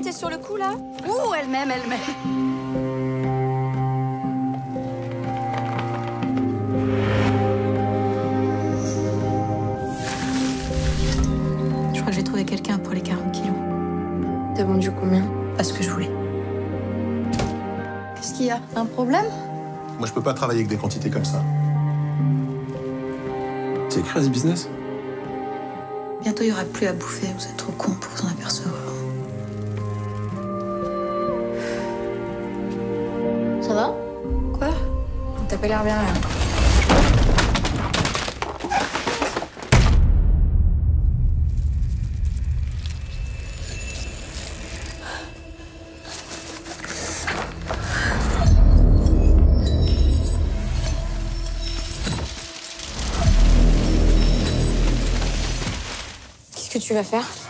t'es sur le coup, là? Ouh, elle m'aime, elle m'aime. Je crois que j'ai trouvé quelqu'un pour les 40 kilos. T'as vendu combien? Pas ce que je voulais. Qu'est-ce qu'il y a? Un problème? Moi, je peux pas travailler avec des quantités comme ça. C'est écrit à ce business? Bientôt, il n'y aura plus à bouffer. Vous êtes trop cons pour vous en apercevoir. Ça va? Quoi? T'as pas l'air bien, là. Qu'est-ce que tu vas faire?